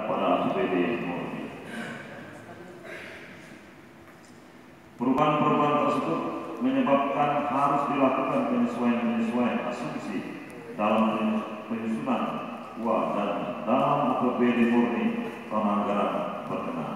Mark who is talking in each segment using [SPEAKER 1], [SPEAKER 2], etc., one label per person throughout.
[SPEAKER 1] pada APBD murni. Perubahan-perubahan tersebut menyebabkan harus dilakukan penyesuaian asumsi dalam penyusunan UA dan dalam APBD murni tahun anggaran berkenaan.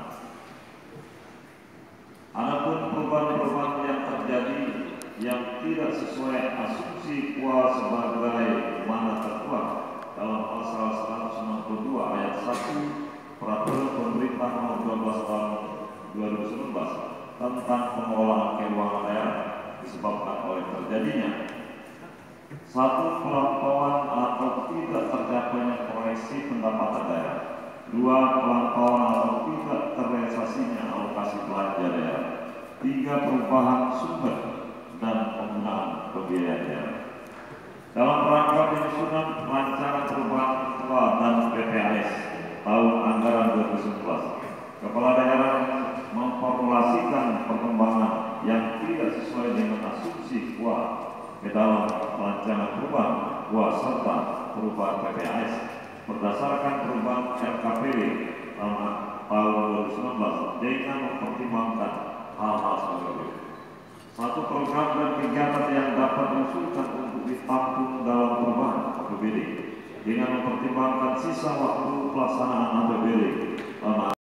[SPEAKER 1] Adapun perubahan-perubahan yang terjadi yang tidak sesuai asumsi UA sebagai mana tertuang dalam pasal 162 ayat 1 Peraturan Pemerintah Nomor 12 Tahun 2019 tentang pengelolaan keuangan daerah disebabkan oleh terjadinya satu, pelampauan atau tidak tercapainya proyeksi pendapatan daerah. Dua, pelampauan atau tidak terrealisasinya alokasi belanja daerah. Tiga, perubahan sumber dan penggunaan pembiayaan daerah. Dalam rangka penyusunan rancangan perubahan UA dan PPAS tahun anggaran 2011, kepala daerah memformulasikan perkembangan yang tidak sesuai dengan asumsi UA ke dalam rancangan perubahan UA serta perubahan PPAS berdasarkan perubahan RKPD tahun 2019 dengan mempertimbangkan hal-hal sebagai satu, program dan kegiatan yang dapat diusulkan untuk ditampung dalam perubahan APBD dengan mempertimbangkan sisa waktu pelaksanaan APBD